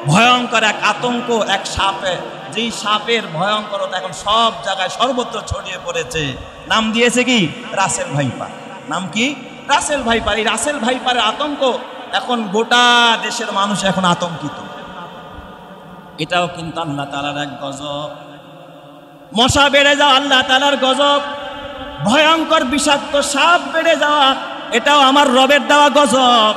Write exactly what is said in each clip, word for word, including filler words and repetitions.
ভয়ঙ্কর এক আতঙ্ক, এক সাপে, যেই সাপের ভয়ঙ্করতা এখন সব জায়গায় সর্বত্র ছড়িয়ে পড়েছে। নাম দিয়েছে কি? Russell viper. নাম কি? Russell viper. এই রাসেল ভাইপারের আতঙ্ক এখন গোটা দেশের মানুষ এখন আতঙ্কিত। এটাও কিন্তু আল্লাহ তাআলার এক গজব। মশা বেড়ে যাওয়া আল্লাহ তাআলার গজব, ভয়ঙ্কর বিষাক্ত সাপ বেড়ে যাওয়া এটাও আমার রবের দেওয়া গজব।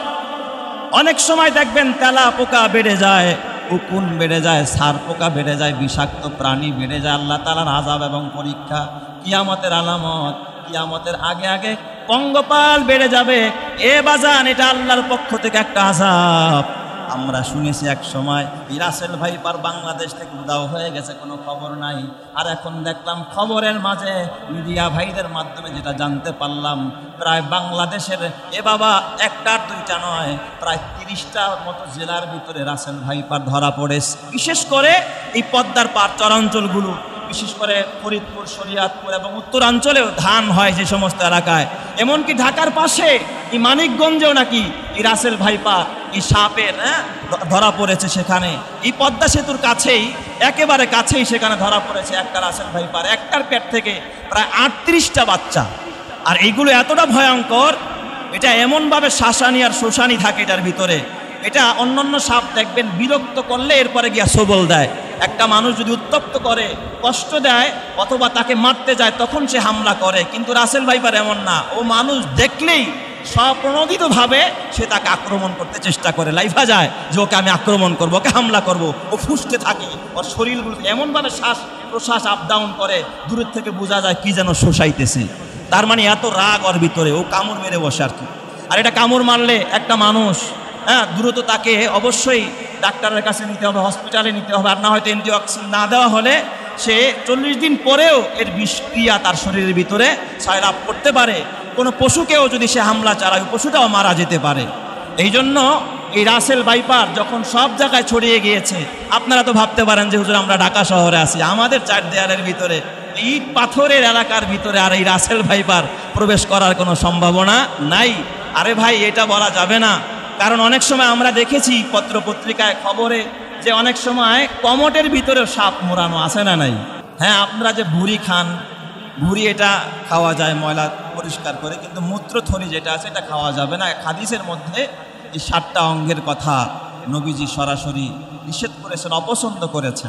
অনেক সময় দেখবেন তেলা পোকা বেড়ে যায়, উকুন বেড়ে যায়, সার পোকা বেড়ে যায়, বিষাক্ত প্রাণী বেড়ে যায়। আল্লাহ তাআলার আযাব এবং পরীক্ষা, কিয়ামতের আলামত। কিয়ামতের আগে আগে পঙ্গপাল বেড়ে যাবে। এ বাজান, এটা আল্লাহর পক্ষ থেকে একটা আযাব। আমরা শুনেছি এক সময় এই রাসেল ভাইপার বাংলাদেশ থেকে উধাও হয়ে গেছে, কোনো খবর নাই। আর এখন দেখলাম খবরের মাঝে মিডিয়া ভাইদের মাধ্যমে যেটা জানতে পারলাম, প্রায় বাংলাদেশের এ বাবা একটা দুইটা নয়, প্রায় তিরিশটার মতো জেলার ভিতরে রাসেল ভাইপার ধরা পড়েছে। বিশেষ করে এই পদ্মার পার চরাঞ্চলগুলো, বিশেষ করে ফরিদপুর, শরিয়াতপুর এবং উত্তরাঞ্চলেও ধান হয় যে সমস্ত এলাকায়, এমনকি ঢাকার পাশে এই মানিকগঞ্জেও নাকি এই রাসেল ভাইপার, এই সাপের হ্যাঁ ধরা পড়েছে। সেখানে এই পদ্মা সেতুর কাছেই, একেবারে কাছেই সেখানে ধরা পড়েছে একটা রাসেল ভাইপার। একটার পেট থেকে প্রায় আটত্রিশটা বাচ্চা। আর এইগুলো এতটা ভয়ঙ্কর, এটা এমনভাবে শাসানি আর শোষানি থাকে এটার ভিতরে। এটা অন্যান্য সাপ দেখবেন বিরক্ত করলে এরপরে গিয়া সবল দেয়। একটা মানুষ যদি উত্তপ্ত করে, কষ্ট দেয়, অথবা তাকে মারতে যায়, তখন সে হামলা করে। কিন্তু রাসেল ভাইপার এমন না, ও মানুষ দেখলেই স্বপ্রণোদিতভাবে সে তাকে আক্রমণ করতে চেষ্টা করে। লাইফা যায় যে ওকে আমি আক্রমণ করবো, ওকে হামলা করব। ও ফুসতে থাকে, ওর শরীরগুলো এমনভাবে শ্বাস প্রশ্বাস আপ ডাউন করে, দূরের থেকে বোঝা যায় কি যেন শোষাইতেছে। তার মানে এত রাগ ওর ভিতরে, ও কামড় মেরে বসে আর কি। আর এটা কামড় মারলে একটা মানুষ হ্যাঁ দ্রুত তাকে অবশ্যই ডাক্তারের কাছে নিতে হবে, হসপিটালে নিতে হবে। আর না হয়তো অ্যান্টিঅক্সিন না দেওয়া হলে সে চল্লিশ দিন পরেও এর বিষক্রিয়া তার শরীরের ভিতরে ছয়লাভ করতে পারে। কোনো পশুকেও যদি সে হামলা চালায়, পশুটাও মারা যেতে পারে। এই জন্য এই রাসেল ভাইপার যখন সব জায়গায় ছড়িয়ে গিয়েছে, আপনারা তো ভাবতে পারেন যে হুজুর আমরা ঢাকা শহরে আছি, আমাদের চার দেয়ালের ভিতরে ইট পাথরের এলাকার ভিতরে আর এই রাসেল ভাইপার প্রবেশ করার কোনো সম্ভাবনা নাই। আরে ভাই, এটা বলা যাবে না। কারণ অনেক সময় আমরা দেখেছি পত্র পত্রিকায় খবরে যে অনেক সময় কমটের ভিতরে সাপ মোড়ানো আছে না নাই? হ্যাঁ, আপনারা যে ভুড়ি খান, ভুড়ি এটা খাওয়া যায় ময়লা পরিষ্কার করে, কিন্তু মূত্রথলি যেটা আছে এটা খাওয়া যাবে না। হাদিসের মধ্যে এই সাতটা অঙ্গের কথা নবীজি সরাসরি নিষেধ করেছেন, অপছন্দ করেছেন।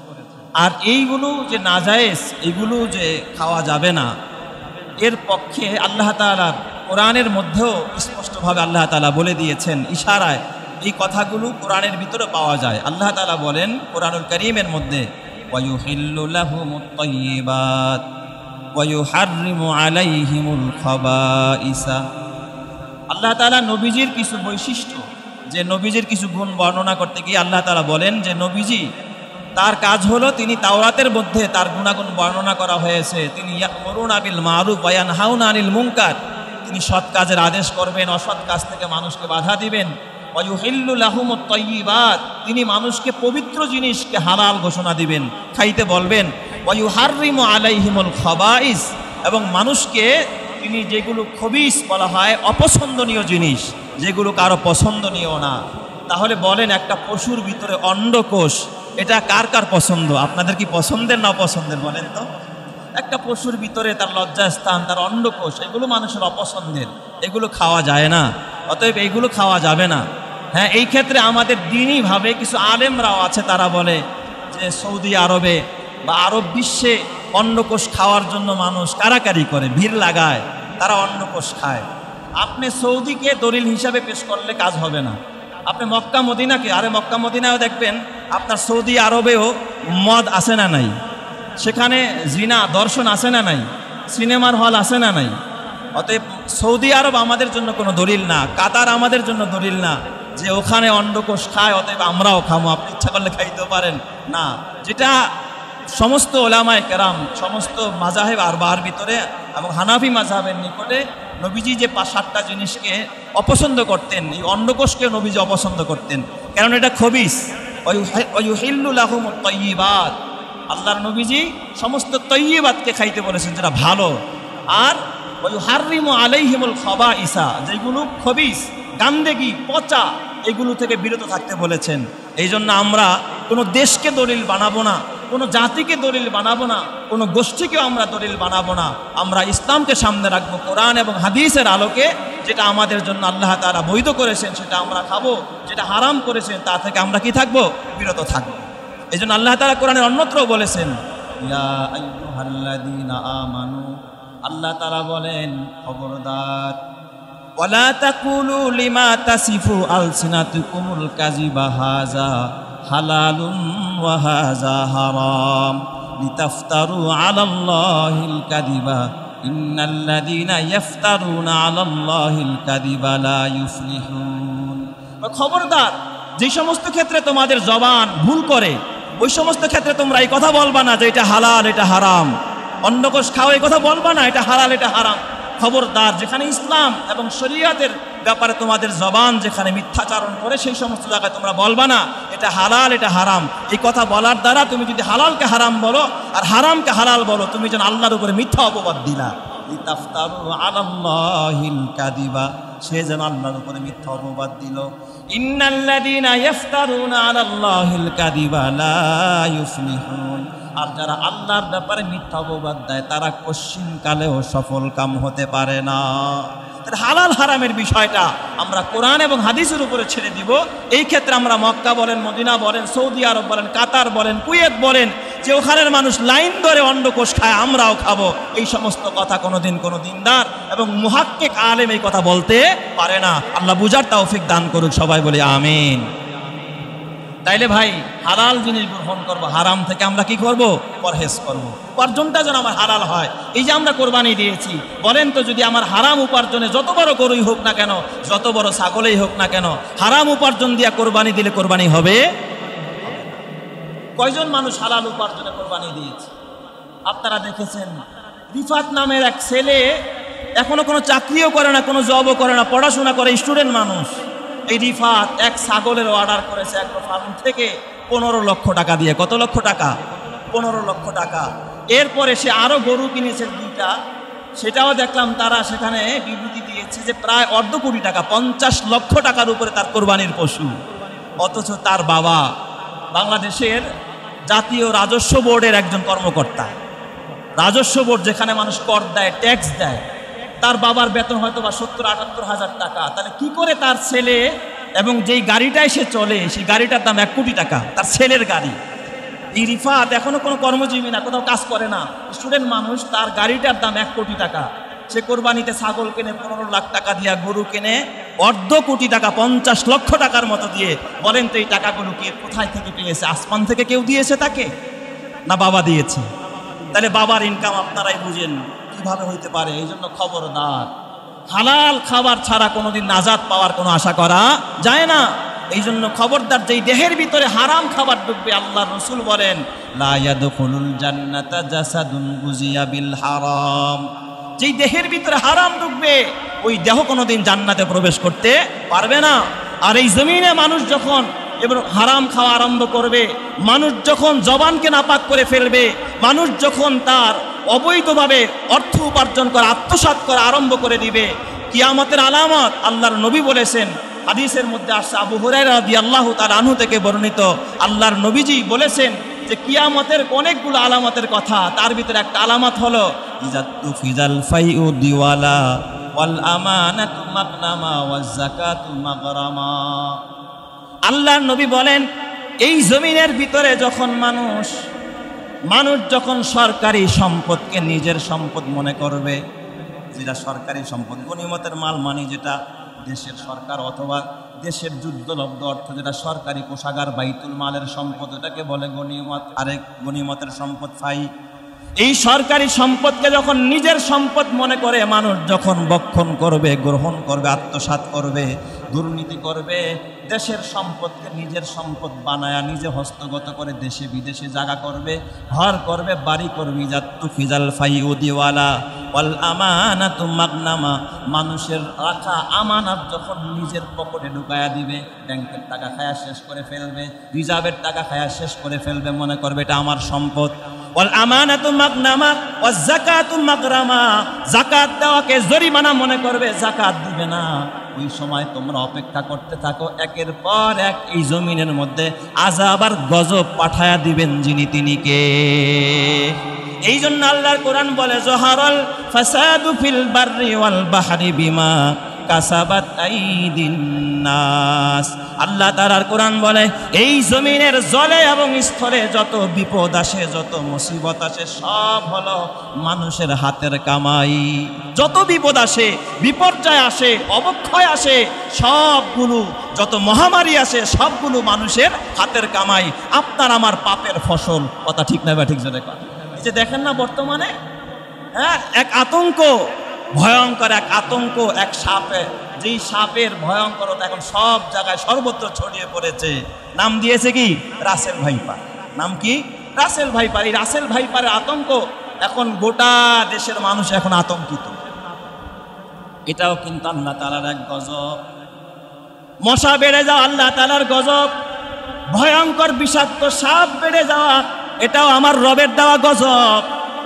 আর এইগুলো যে নাজায়েজ, এইগুলো যে খাওয়া যাবে না, এর পক্ষে আল্লাহ তাআলার কোরআনের মধ্যেও স্পষ্টভাবে আল্লাহ তাআলা বলে দিয়েছেন ইশারায়। এই কথাগুলো কোরআনের ভিতরে পাওয়া যায়। আল্লাহ তাআলা বলেন কোরআনুল কারীমের মধ্যে, ওয়ায়ুহিল্লু লাহুমুত তাইয়্যিবাত ওয়ায়ুহাররিমু আলাইহিমুল খাবাইসা। আল্লাহ তাআলা নবীজির কিছু বৈশিষ্ট্য, যে নবীজির কিছু গুণ বর্ণনা করতে গিয়ে আল্লাহ তাআলা বলেন যে নবীজি তার কাজ হলো, তিনি তাওরাতের মধ্যে তার গুণাগুণ বর্ণনা করা হয়েছে। তিনি ইয়া'মুরুনা বিল মা'রুফ ওয়া ইয়ানহাউনা আনিল মুনকার, তিনি সৎ কাজের আদেশ করবেন, অসৎ কাজ থেকে মানুষকে বাধা দিবেন। ওয়ায়ুহিল্লু লাহুমুত তাইয়্যিবাত, তিনি মানুষকে পবিত্র জিনিসকে হালাল ঘোষণা দিবেন, খাইতে বলবেন। ওয়ায়ুহাররিমু আলাইহিমুল খাবাইস, এবং মানুষকে তিনি যেগুলো খবিস বলা হয়, অপছন্দনীয় জিনিস, যেগুলো কারো পছন্দনীয় না। তাহলে বলেন, একটা পশুর ভিতরে অন্ডকোষ, এটা কার কার পছন্দ? আপনাদের কি পছন্দের না অপছন্দের বলেন তো? একটা পশুর ভিতরে তার লজ্জাস্থান, তার অন্ডকোষ, এগুলো মানুষের অপছন্দের, এগুলো খাওয়া যায় না। অতএব এইগুলো খাওয়া যাবে না। হ্যাঁ, এই ক্ষেত্রে আমাদের দিনই ভাবে কিছু আলেমরাও আছে, তারা বলে যে সৌদি আরবে বা আরব বিশ্বে অন্ডকোষ খাওয়ার জন্য মানুষ কারাকারি করে, ভিড় লাগায়, তারা অন্ডকোষ খায়। আপনি সৌদিকে দলিল হিসাবে পেশ করলে কাজ হবে না। আপনি মক্কা মদিনাকে, আরে মক্কা মদিনায়ও দেখবেন আপনার সৌদি আরবেও মদ আছে না নাই, সেখানে জিনা দর্শন আছে না নাই, সিনেমার হল আছে না নাই। অতএব সৌদি আরব আমাদের জন্য কোনো দলিল না, কাতার আমাদের জন্য দলিল না যে ওখানে অন্ডকোষ খায়, অতএব আমরাও খামো। আপনি ইচ্ছা করলে খাইতেও পারেন না। যেটা সমস্ত ওলামায়ে কেরাম, সমস্ত মাজাহেব আরবার ভিতরে এবং হানাফি মাযহাবের নিকটে নবীজি যে পাঁচ সাতটা জিনিসকে অপছন্দ করতেন, এই অন্ডকোষকে নবীজি অপছন্দ করতেন, কারণ এটা খবিস। ওয়ায়ুহিল্লু লাহুমুত তাইয়্যিবাত, আল্লাহর নবীজি সমস্ত তৈয়্যিবাতকে খাইতে বলেছেন, যেটা ভালো। আর ওয়ায়ুহাররিমু আলাইহিমুল খাবাইসা, যেগুলো খবিস, গান্দেগি, পচা, এগুলো থেকে বিরত থাকতে বলেছেন। এই জন্য আমরা কোনো দেশকে দলিল বানাবো না, কোনো জাতিকে দলিল বানাবো না, কোনো গোষ্ঠীকেও আমরা দলিল বানাবো না। আমরা ইসলামকে সামনে রাখবো, কোরআন এবং হাদিসের আলোকে যেটা আমাদের জন্য আল্লাহ তাআলা বৈধ করেছেন সেটা আমরা খাবো, যেটা হারাম করেছেন তা থেকে আমরা কি থাকবো, বিরত থাকবো। এই জন্য আল্লাহ তাআলা কোরআনের অন্যত্র বলেছেন, ইয়া আইয়ুহাল্লাযীনা আমানু, আল্লাহ তাআলা বলেন খবরদার, ওয়ালা তাকুলু লিমা তাসিফু আলসিনাতুকুমুল কাযিবা হাযা হালালুন ওয়া হাযা হারাম লিতাফতারু আলাল্লাহিল কাযিবা ইন্নাল্লাযীনা ইফতারুনা আলাল্লাহিল কাযিবা লা ইউফলিহুন। খবরদার, যে সমস্ত ক্ষেত্রে তোমাদের জবান ভুল করে ওই সমস্ত ক্ষেত্রে তোমরা এই কথা বলবা না যে এটা হালাল এটা হারাম, অন্ডকোষ খাও এই কথা বলবা না এটা হালাল এটা হারাম। খবরদার, যেখানে ইসলাম এবং শরীয়তের ব্যাপারে তোমাদের জবান যেখানে মিথ্যাচারণ করে সেই সমস্ত জায়গায় তোমরা বলবা না এটা হালাল এটা হারাম। এই কথা বলার দ্বারা তুমি যদি হালালকে হারাম বলো আর হারামকে হালাল বলো, তুমি যেন আল্লাহর উপরে মিথ্যা অপবাদ দিলা। লিতাফতারু আলাল্লাহিল কাযিবা, সে যেন আল্লাহর উপরে মিথ্যা অপবাদ দিল। ইন্নাল্লাযীনা ইফতারুনা আলাল্লাহিল কাযিবা লা ইউফলিহুন, আর যারা আল্লাহর ব্যাপারে মিথ্যা অপবাদ দেয় তারা কোশ্চিনকালেও সফল কাম হতে পারে না। হালাল হারামের বিষয়টা আমরা কোরআন এবং হাদিসের উপরে ছেড়ে দিব। এই ক্ষেত্রে আমরা মক্কা বলেন, মদিনা বলেন, সৌদি আরব বলেন, কাতার বলেন, কুয়েত বলেন, যে ওখানের মানুষ লাইন ধরে অন্ডকোষ খায় আমরাও খাবো, এই সমস্ত কথা কোনোদিন কোনো দিনদার এবং মুহাক্কিক আলেম এই কথা বলতে পারে না। আল্লাহ বুঝার তৌফিক দান করুক, সবাই বলি আমিন। তাইলে ভাই হালাল জিনিস গ্রহণ করব, হারাম থেকে আমরা কি করব, পরহেজ করব। উপার্জনটা যেন আমার হালাল হয়। এই যে আমরা কোরবানি দিয়েছি, বলেন তো যদি আমার হারাম উপার্জনে যত বড় গরুই হোক না কেন, যত বড় ছাগলেই হোক না কেন, হারাম উপার্জন দিয়া কোরবানি দিলে কোরবানি হবে? কয়জন মানুষ হালাল উপার্জনে কোরবানি দিয়েছে? আপনারা দেখেছেন রিফাত নামের এক ছেলে, এখনো কোনো চাকরিও করে না, কোনো জবও করে না, পড়াশোনা করে, স্টুডেন্ট মানুষ। এই রিফাত এক ছাগলের অর্ডার করেছে অ্যাগ্রো ফার্ম থেকে পনেরো লক্ষ টাকা দিয়ে। কত লক্ষ টাকা? পনেরো লক্ষ টাকা। এরপরে সে আরো গরু কিনেছে দুইটা, সেটাও দেখলাম তারা সেখানে বিবৃতি দিয়েছে যে প্রায় অর্ধ কোটি টাকা, পঞ্চাশ লক্ষ টাকার উপরে তার কোরবানির পশু। অথচ তার বাবা বাংলাদেশের জাতীয় রাজস্ব বোর্ডের একজন কর্মকর্তা। রাজস্ব বোর্ড যেখানে মানুষ কর দেয়, ট্যাক্স দেয়, তার বাবার বেতন হয়তো বা সত্তর আটাত্তর হাজার টাকা। তাহলে কি করে তার ছেলে, এবং যেই গাড়িটায় সে চলে সেই গাড়িটার দাম এক কোটি টাকা, তার ছেলের গাড়ি। এই রিফাত এখনো কোনো কর্মজীবী না, কোথাও কাজ করে না, স্টুডেন্ট মানুষ, তার গাড়িটার দাম এক কোটি টাকা। সে কোরবানিতে ছাগল কেনে পনেরো লাখ টাকা দিয়া, গরু কেনে অর্ধ কোটি টাকা, পঞ্চাশ লক্ষ টাকার মতো দিয়ে। বলেন তো এই টাকাগুলো কে কোথায় থেকে পেয়েছে? আসমান থেকে কেউ দিয়েছে তাকে, না বাবা দিয়েছে? তাহলে বাবার ইনকাম আপনারাই বুঝেন কিভাবে হইতে পারে। এই জন্য খবরদার, হালাল খাবার ছাড়া কোনোদিন নাজাত পাওয়ার কোনো আশা করা যায় না। এই জন্য খবরদার, যেই দেহের ভিতরে হারাম খাবার ঢুকবে, আল্লাহ রসুল বলেন লা ইয়াদখুলুল জান্নাতা জাসাদুন গুজিয়া বিল হারাম, যেই দেহের ভিতরে হারাম ঢুকবে ওই দেহ কোনোদিন জান্নাতে প্রবেশ করতে পারবে না। আর এই জমিনে মানুষ যখন এবার হারাম খাওয়া আরম্ভ করবে, মানুষ যখন জবানকে নাপাক করে ফেলবে, মানুষ যখন তার অবৈধভাবে অর্থ উপার্জন করা, আত্মসাৎ করা আরম্ভ করে দিবে, কিয়ামতের আলামত আল্লাহর নবী বলেছেন, হাদিসের মধ্যে আসছে, আবু হুরায়রা রাদিয়াল্লাহু তাআলা আনহু থেকে বর্ণিত, আল্লাহর নবীজি বলেছেন যে কিয়ামতের অনেকগুলো আলামতের কথা, তার ভিতরে একটা আলামত হলো ইজাতু ফিজাল ফাইউ দিওয়ালা ওয়াল আমানাতু মাগনামা ওয়াজ যাকাতু মাগরামা। আল্লাহর নবী বলেন এই জমিনের ভিতরে যখন মানুষ মানুষ যখন সরকারি সম্পদকে নিজের সম্পদ মনে করবে, যেটা সরকারি সম্পদ, গনিমতের মাল মানে যেটা দেশের সরকার অথবা দেশের যুদ্ধলব্ধ অর্থ, যেটা সরকারি কোষাগার বাইতুল মালের সম্পদ, এটাকে বলে গনিমত। আরেক গনিমতের সম্পদ ফাই। এই সরকারি সম্পদকে যখন নিজের সম্পদ মনে করে মানুষ যখন বক্ষণ করবে, গ্রহণ করবে, আত্মসাৎ করবে, দুর্নীতি করবে, দেশের সম্পদকে নিজের সম্পদ বানায়া নিজে হস্তগত করে দেশে বিদেশে জায়গা করবে, ঘর করবে, বাড়ি করবে, ইজাতু ফিজাল ফাইউ দিওয়ালা ওয়াল আমানাতু মাগনামা, মানুষের রাখা আমানত যখন নিজের পকেটে ঢুকায়া দিবে, ব্যাংকের টাকা খায়া শেষ করে ফেলবে, রিজার্ভের টাকা খায়া শেষ করে ফেলবে, মনে করবে এটা আমার সম্পদ। ওয়াল আমানাতু মাগনামা ওয়াজ যাকাতু মাগরামা, যাকাত দেওয়াকে জরিমানা মনে করবে, যাকাত দিবে না। ওই সময় তোমরা অপেক্ষা করতে থাকো, একের পর এক এই জমিনের মধ্যে আযাব আর গজব পাঠায়া দিবেন যিনি তিনি কে। এই জন্য আল্লাহর কোরআন বলে জহারাল ফাসাদু ফিল বাররি ওয়াল বাহরি বিমা কাসাবাত আইদিন নাস। আল্লাহ তাআলার কোরআন বলে এই জমিনের জলে এবং স্থলে যত বিপদ আসে, যত মুসিবত আসে, সব হলো মানুষের হাতের কামাই। যত বিপদ আসে, বিপর্যয় আসে, অবক্ষয় আসে, সবগুলো যত মহামারী আসে, সবগুলো মানুষের হাতের কামাই, আপনার আমার পাপের ফসল। কথা ঠিক না? ঠিক জোরে কথা। এই যে দেখেন না বর্তমানে, হ্যাঁ, এক আতঙ্ক, ভয়ঙ্কর এক আতঙ্ক, এক সাপে, যেই সাপের ভয়ঙ্করতা এখন সব জায়গায় সর্বত্র ছড়িয়ে পড়েছে। নাম দিয়েছে কি? Russell viper. নাম কি? Russell viper. এই রাসেল ভাইপারের আতঙ্ক এখন গোটা দেশের মানুষ এখন আতঙ্কিত। এটাও কিন্তু আল্লাহ তাআলার এক গজব। মশা বেড়ে যাওয়া আল্লাহ তাআলার গজব। ভয়ঙ্কর বিষাক্ত সাপ বেড়ে যাওয়া, এটাও আমার রবের দেওয়া গজব।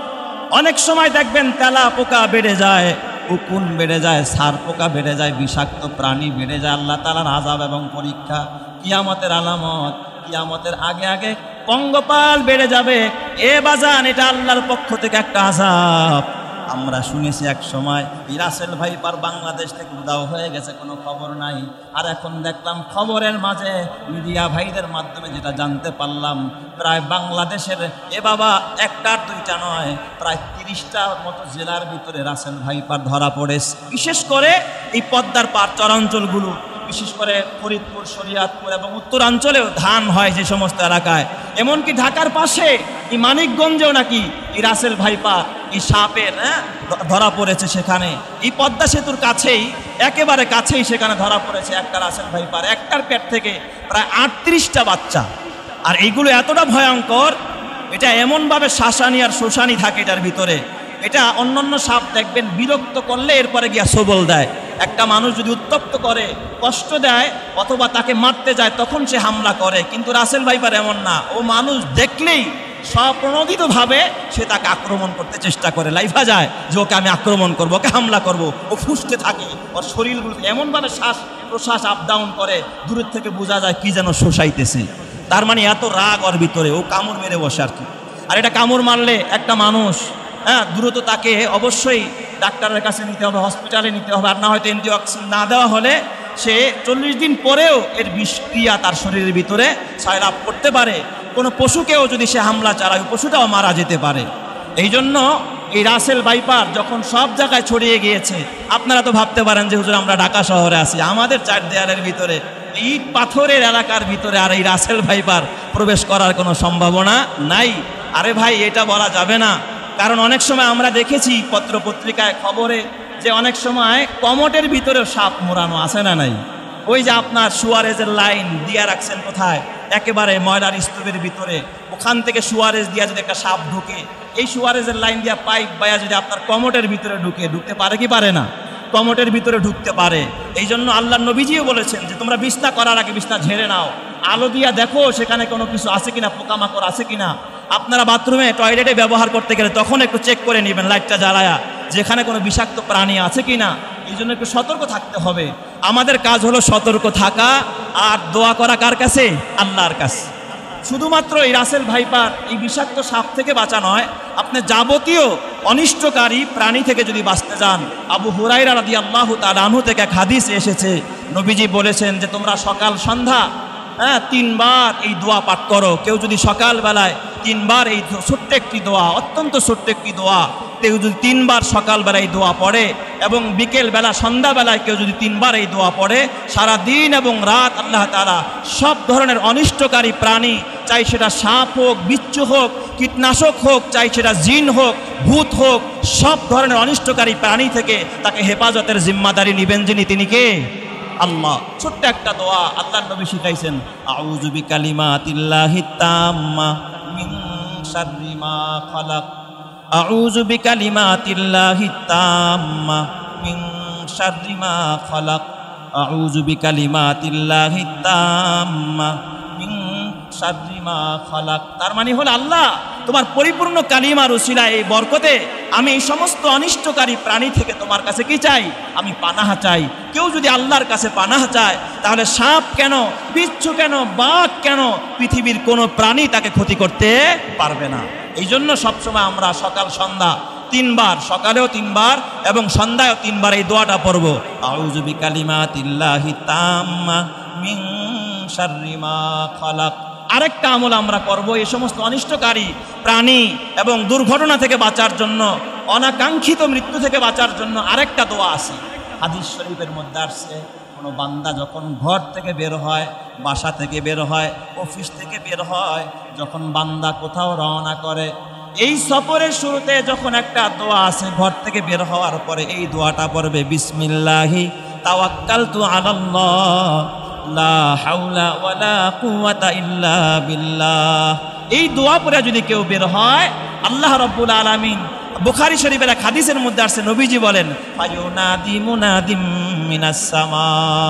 অনেক সময় দেখবেন তেলা পোকা বেড়ে যায়, উকুন বেড়ে যায়, সার পোকা বেড়ে যায়, বিষাক্ত প্রাণী বেড়ে যায়। আল্লাহ তাআলার আযাব এবং পরীক্ষা, কিয়ামতের আলামত। কিয়ামতের আগে আগে পঙ্গপাল বেড়ে যাবে। এ বাজান, এটা আল্লাহর পক্ষ থেকে একটা আযাব। আমরা শুনেছি এক সময় এই রাসেল ভাইপার বাংলাদেশ থেকে উধাও হয়ে গেছে, কোনো খবর নাই। আর এখন দেখলাম খবরের মাঝে মিডিয়া ভাইদের মাধ্যমে যেটা জানতে পারলাম, প্রায় বাংলাদেশের, এ বাবা একটার দুইটা নয়, প্রায় তিরিশটার মতো জেলার ভিতরে রাসেল ভাইপার ধরা পড়েছে। বিশেষ করে এই পদ্মার পার চরাঞ্চলগুলো, বিশেষ করে ফরিদপুর, শরিয়াতপুর এবং উত্তরাঞ্চলেও ধান হয় যে সমস্ত এলাকায়, এমনকি ঢাকার পাশে এই মানিকগঞ্জেও নাকি এই রাসেল ভাইপার, এই সাপের হ্যাঁ ধরা পড়েছে। সেখানে এই পদ্মা সেতুর কাছেই, একেবারে কাছেই সেখানে ধরা পড়েছে একটা রাসেল ভাইপার। একটার পেট থেকে প্রায় আটত্রিশটা বাচ্চা। আর এইগুলো এতটা ভয়ঙ্কর, এটা এমনভাবে শাসানি আর শোষানি থাকে এটার ভিতরে। এটা অন্যান্য সাপ দেখবেন বিরক্ত করলে এরপরে গিয়া সবল দেয়। একটা মানুষ যদি উত্তপ্ত করে, কষ্ট দেয়, অথবা তাকে মারতে যায়, তখন সে হামলা করে। কিন্তু রাসেল ভাইপার এমন না, ও মানুষ দেখলেই স্বপ্রণোদিতভাবে সে তাকে আক্রমণ করতে চেষ্টা করে। লাইফা যায় যে ওকে আমি আক্রমণ করবো, ওকে হামলা করব। ও ফুসতে থাকে, ওর শরীরগুলো এমনভাবে শ্বাস প্রশ্বাস আপ ডাউন করে, দূরের থেকে বোঝা যায় কি যেন শোষাইতেছে। তার মানে এত রাগ ওর ভিতরে, ও কামড় মেরে বসে আর কি। আর এটা কামড় মারলে একটা মানুষ, হ্যাঁ, দ্রুত তাকে অবশ্যই ডাক্তারের কাছে নিতে হবে, হসপিটালে নিতে হবে। আর না হয়তো অ্যান্টিঅক্সিডেন্ট না দেওয়া হলে সে চল্লিশ দিন পরেও এর বিষক্রিয়া তার শরীরের ভিতরে ছয়লাভ করতে পারে। কোনো পশুকেও যদি সে হামলা চালায়, পশুটাও মারা যেতে পারে। এই জন্য এই রাসেল ভাইপার যখন সব জায়গায় ছড়িয়ে গিয়েছে, আপনারা তো ভাবতে পারেন যে হুজুর আমরা ঢাকা শহরে আছি, আমাদের চার দেয়ালের ভিতরে, ইট পাথরের এলাকার ভিতরে আর এই রাসেল ভাইপার প্রবেশ করার কোনো সম্ভাবনা নাই। আরে ভাই, এটা বলা যাবে না। কারণ অনেক সময় আমরা দেখেছি পত্র পত্রিকায়, খবরে, যে অনেক সময় কমটের ভিতরেও সাপ মোড়ানো আছে না নাই? ওই যে আপনার সুয়ারেজের লাইন দিয়া রাখছেন কোথায়, একেবারে ময়লার স্তূপের ভিতরে, ওখান থেকে সুয়ারেজ দিয়া যদি একটা সাপ ঢুকে, এই সুয়ারেজের লাইন দিয়া পাইপ বায়া যদি আপনার কমটের ভিতরে ঢুকে, ঢুকতে পারে কি পারে না? কমটের ভিতরে ঢুকতে পারে। এই জন্য আল্লাহ নবীজিও বলেছেন যে তোমরা বিছনা করার আগে বিছনা ঝেড়ে নাও, আলো দিয়া দেখো সেখানে কোনো কিছু আছে কিনা, পোকামাকড় আছে কিনা। আপনারা বাথরুমে, টয়লেটে ব্যবহার করতে গেলে তখন একটু চেক করে নেবেন লাইটটা জ্বালায়া, যেখানে কোনো বিষাক্ত প্রাণী আছে কিনা। এই জন্য একটু সতর্ক থাকতে হবে। আমাদের কাজ হলো সতর্ক থাকা আর দোয়া করা কার কাছে? আল্লাহর কাছে। শুধুমাত্র এই রাসেল ভাইপার, এই বিষাক্ত সাপ থেকে বাঁচা নয়, আপনি যাবতীয় অনিষ্টকারী প্রাণী থেকে যদি বাঁচতে যান, আবু হুরায়রা রাদিয়াল্লাহু তাআলা আনহু থেকে এক হাদিস এসেছে, নবীজি বলেছেন যে তোমরা সকাল সন্ধ্যা হ্যাঁ তিনবার এই দোয়া পাঠ করো। কেউ যদি সকালবেলায় তিনবার এই ছোট্ট একটি দোয়া, অত্যন্ত ছোট্ট একটি দোয়া, কেউ যদি তিনবার সকালবেলায় দোয়া পড়ে এবং বিকেলবেলা সন্ধ্যাবেলায় কেউ যদি তিনবার এই দোয়া পড়ে, সারা দিন এবং রাত আল্লাহ তাআলা সব ধরনের অনিষ্টকারী প্রাণী, চাই সেটা সাপ হোক, বিচ্ছু হোক, কীটনাশক হোক, চাই সেটা জিন হোক, ভূত হোক, সব ধরনের অনিষ্টকারী প্রাণী থেকে তাকে হেফাজতের জিম্মাদারি নিবেন যিনি, তিনি কে? আল্লাহ। ছোট্ট একটা দোয়া আল্লাহর নবী শিখাইছেন, আউযু বিকালিমাতিল্লাহিত তাম্মা মিন শাররি মা খালাক, আউযু বিকালিমাতিল্লাহিত তাম্মা মিন শাররি মা খালাক, আউযু বিকালিমাতিল্লাহিত তাম্মা মিন শাররি মা খালাক। তার মানে হলো আল্লাহ তোমার পরিপূর্ণ কালিমার উসিলায় এই বরকতে আমি এই সমস্ত অনিষ্টকারী প্রাণী থেকে তোমার কাছে কি চাই, আমি পানাহা চাই। কেউ যদি আল্লাহর কাছে পানাহা চায় তাহলে সাপ কেন, বিচ্ছু কেন, বাঘ কেন, পৃথিবীর কোনো প্রাণী তাকে ক্ষতি করতে পারবে না। এই জন্য সবসময় আমরা সকাল সন্ধ্যা তিনবার, সকালেও তিনবার এবং সন্ধ্যায়ও তিনবার এই দোয়াটা পড়ব, আউযু বিকালিমাতিল্লাহি তাম্মা মিন শাররি মা খালাক। আরেকটা আমল আমরা করব, এই সমস্ত অনিষ্টকারী প্রাণী এবং দুর্ঘটনা থেকে বাঁচার জন্য, অনাকাঙ্ক্ষিত মৃত্যু থেকে বাঁচার জন্য আরেকটা দোয়া আছে। হাদিস শরীফের মধ্যে আসছে, কোনো বান্দা যখন ঘর থেকে বের হয়, বাসা থেকে বের হয়, অফিস থেকে বের হয়, যখন বান্দা কোথাও রওনা করে, এই সফরের শুরুতে যখন একটা দোয়া আছে, ঘর থেকে বের হওয়ার পরে এই দোয়াটা পড়বে, বিসমিল্লাহি তাওয়াক্কালতু আলাল্লাহ লা হাওলা ওয়ালা কুওয়াতা ইল্লা বিল্লাহ। এই দোয়া পড়ে যদি কেউ বের হয়, আল্লাহ রাব্বুল আলামিন, বুখারী শরীফের এক হাদিসের মধ্যে আসছে, নবীজি বলেন, ফায়ুনাদি মুনাদিম মিনাস সামা,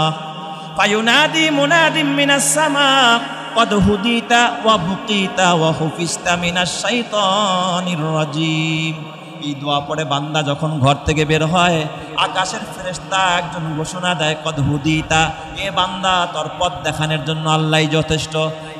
ফায়ুনাদি মুনাদিম মিনাস সামা কদ হুদিতা ওয়া বুকিতা ওয়া হুফিস্তা মিনাশ শাইতানির রাজিম। এই দোয়া পড়ে বান্দা যখন ঘর থেকে বের হয়, আকাশের ফেরেশতা একজন ঘোষণা দেয়, কদ হুদিতা, এ বান্দা তোর পথ দেখানোর জন্য আল্লাহই যথেষ্ট,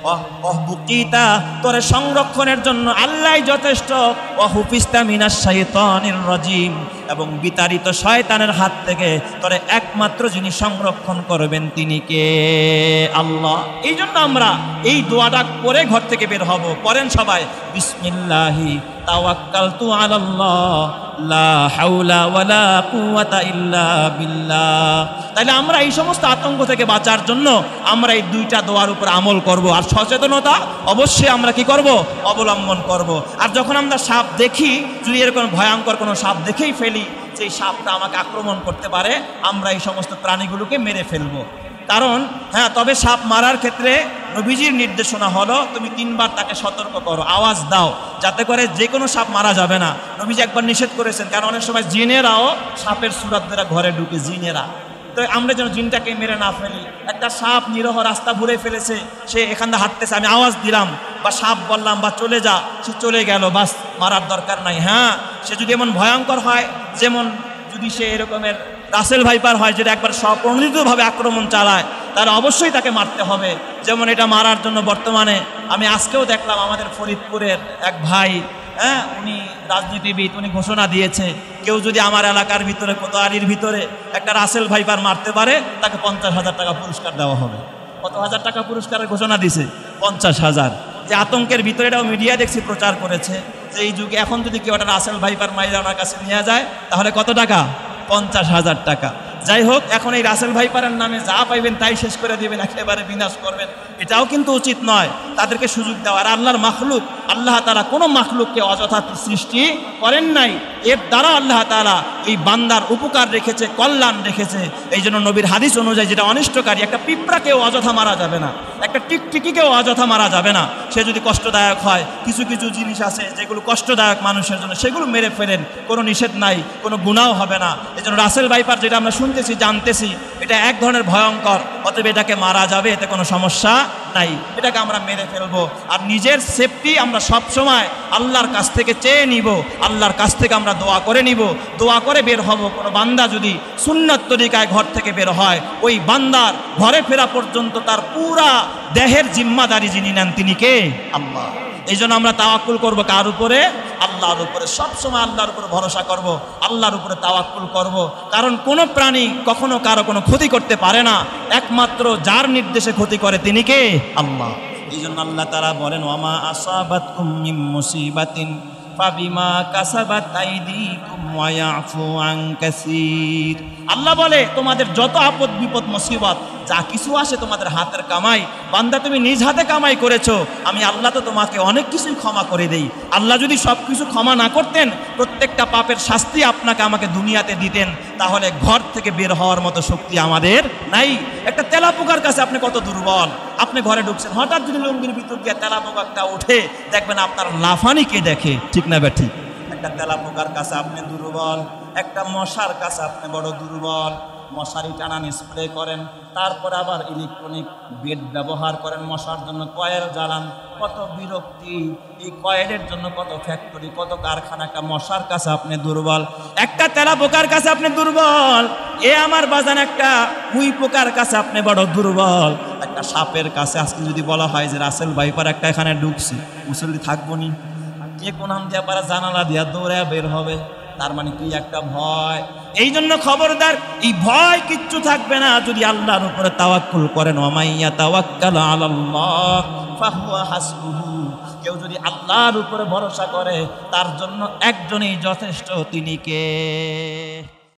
ওহ বুকিতা, তোর সংরক্ষণের জন্য আল্লাহই যথেষ্ট, ওয়া হুফিস্তা মিনাশ শাইতানির রাজিম, এবং বিতাড়িত শয়তানের হাত থেকে তোরে একমাত্র যিনি সংরক্ষণ করবেন তিনি কে? আল্লাহ। এই জন্য আমরা এই দোয়াটা করে ঘর থেকে বের হব। পড়েন সবাই, বিসমিল্লাহি তাওয়াক্কালতু আলাল্লাহ লা হাওলা ওয়ালা কুওয়াতা ইল্লা বিল্লাহ। তাহলে আমরা এই সমস্ত আতঙ্ক থেকে বাঁচার জন্য আমরা এই দুইটা দোয়ার উপর আমল করব, আর সচেতনতা অবশ্যই আমরা কি করব, অবলম্বন করব। আর যখন আমরা সাপ দেখি, যদি এরকম ভয়ঙ্কর কোনো সাপ দেখেই ফেলি, যে সাপটা আমাকে আক্রমণ করতে পারে, আমরা এই সমস্ত প্রাণীগুলোকে মেরে ফেলবো। কারণ হ্যাঁ, তবে সাপ মারার ক্ষেত্রে নবীজির নির্দেশনা হলো, তুমি তিনবার তাকে সতর্ক করো, আওয়াজ দাও, যাতে করে যে কোনো সাপ মারা যাবে না। নবীজি একবার নিষেধ করেছেন, কারণ অনেক সময় জিনেরাও সাপের সুরাত দ্বারা ঘরে ঢুকে, জিনেরা। তো আমরা যেন জিনটাকে মেরে না ফেলি। একটা সাপ নিরহ রাস্তা ঘুরে ফেলেছে, সে এখান থেকে হাঁটতেছে, আমি আওয়াজ দিলাম বা সাপ বললাম বা চলে যা, সে চলে গেল, বাস, মারার দরকার নাই। হ্যাঁ, সে যদি এমন ভয়ঙ্কর হয়, যেমন যদি সে এরকমের রাসেল ভাইপার হয়, যেটা একবার স্বপ্রণোদিতভাবে আক্রমণ চালায়, তাহলে অবশ্যই তাকে মারতে হবে। যেমন এটা মারার জন্য বর্তমানে আমি আজকেও দেখলাম আমাদের ফরিদপুরের এক ভাই, হ্যাঁ, উনি রাজনীতিবিদ, উনি ঘোষণা দিয়েছে, কেউ যদি আমার এলাকার ভিতরে, কোতোয়ালির ভিতরে একটা রাসেল ভাইপার মারতে পারে, তাকে পঞ্চাশ হাজার টাকা পুরস্কার দেওয়া হবে। কত হাজার টাকা পুরস্কারের ঘোষণা দিছে? পঞ্চাশ হাজার। যে আতঙ্কের ভিতরে এটাও মিডিয়া দেখছি প্রচার করেছে, যে এই যুগে এখন যদি কেউ একটা রাসেল ভাইপার মাইরা ওনার কাছে নিয়ে যায়, তাহলে কত টাকা? পঞ্চাশ হাজার টাকা। যাই হোক, এখন এই রাসেল ভাইপারের নামে যা পাইবেন তাই শেষ করে দিবেন, একেবারে বিনাশ করবেন, এটাও কিন্তু উচিত নয়। তাদেরকে সুযোগ দেওয়া। আর আল্লাহর মাখলুক, আল্লাহ তাআলা কোনো মাখলুককে অযথা সৃষ্টি করেন নাই, এর দ্বারা আল্লাহ তাআলা এই বান্দার উপকার রেখেছে, কল্যাণ রেখেছে। এই জন্য নবীর হাদিস অনুযায়ী, যেটা অনিষ্টকারী, একটা পিঁপড়াকেও অযথা মারা যাবে না, একটা টিকটিকিকেও অযথা মারা যাবে না। সে যদি কষ্টদায়ক হয়, কিছু কিছু জিনিস আছে যেগুলো কষ্টদায়ক মানুষের জন্য, সেগুলো মেরে ফেলেন, কোনো নিষেধ নাই, কোনো গুনাহ হবে না। এই জন্য রাসেল ভাইপার, যেটা আমরা শুনতেছি, জানতেছি, এটা এক ধরনের ভয়ঙ্কর, অতএব এটাকে মারা যাবে, এতে কোনো সমস্যা নাই, এটাকে আমরা মেরে ফেলবো। আর নিজের সেফটি আমরা সব সময় আল্লাহর কাছ থেকে চেয়ে নিব, আল্লাহর কাছ থেকে আমরা দোয়া করে নিব, দোয়া করে বের হব। কোনো বান্দা যদি সুন্নাত তরিকায় ঘর থেকে বের হয়, ওই বান্দার ঘরে ফেরা পর্যন্ত তার পুরা দেহের জিম্মাদারি যিনি নেন তিনি কে? আল্লাহ। এই জন্য আমরা তাওয়াক্কুল করব কার উপরে? আল্লাহর উপরে। সবসময় আল্লাহর উপরে ভরসা করব, আল্লাহর উপরে তাওয়াক্কুল করব। কারণ কোনো প্রাণী কখনো কারো কোনো ক্ষতি করতে পারে না, একমাত্র যার নির্দেশে ক্ষতি করে তিনি কে? আল্লাহ। এই জন্য আল্লাহ তাআলা বলেন, ওয়ামা আসাবাতকুম মিন মুসিবাতিন ফাবিমা কাসাবাত আইদিকুম ওয়া ইয়াফু আন কাসীর। আল্লাহ বলে, তোমাদের যত আপদ বিপদ মুসিবত যা কিছু আসে তোমাদের হাতের কামাই, বান্দা তুমি নিজ হাতে কামাই করেছো, আমি আল্লাহ তো তোমাকে অনেক কিছুই ক্ষমা করে দেই। আল্লাহ যদি সব কিছু ক্ষমা না করতেন, প্রত্যেকটা পাপের শাস্তি আপনাকে আমাকে দুনিয়াতে দিতেন, তাহলে ঘর থেকে বের হওয়ার মতো শক্তি আমাদের নাই। একটা তেলাপোকার কাছে আপনি কত দুর্বল, আপনি ঘরে ঢুকছেন, হঠাৎ যদি লুঙ্গির ভিতর গিয়ে তেলাপোকাটা উঠে, দেখবেন আপনার লাফানি কে দেখে, ঠিক না ব্যাঠি? একটা তেলাপোকার কাছে আপনি দুর্বল, একটা মশার কাছে আপনি বড় দুর্বল, মশারি টানান, স্প্রে করেন, তারপর আবার ইলেকট্রনিক বেড ব্যবহার করেন, মশার জন্য কয়েল জ্বালান। কত বিরক্তি! এই কয়েলের জন্য কত ফ্যাক্টরি, কত কারখানা। একটা মশার কাছে আপনি দুর্বল, একটা তেলা পোকার কাছে আপনি দুর্বল, এ আমার বাজান একটা উই পোকার কাছে আপনি বড় দুর্বল, একটা সাপের কাছে। আজকে যদি বলা হয় যে রাসেল ভাইপার একটা এখানে ঢুকছে, মুসল্লি থাকবো নি, যে কোন দিয়া পারা জানালা দিয়া দৌড়ে বের হবে, তার মানে কি একটা ভয়। এই জন্য খবরদার, এই ভয় কিচ্ছু থাকবে না যদি আল্লাহর উপরে তাওয়াক্কুল করেন। ওয়ামাইয়া তাওয়াক্কাল আলাল্লাহ ফাহুয়া হাসবুহু। কেউ যদি আল্লাহর উপরে ভরসা করে, তার জন্য একজনই যথেষ্ট, তিনি কে?